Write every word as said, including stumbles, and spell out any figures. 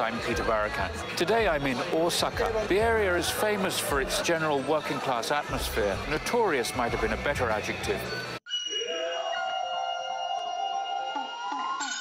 I'm Peter Barakan. Today I'm in Osaka. The area is famous for its general working-class atmosphere. Notorious might have been a better adjective.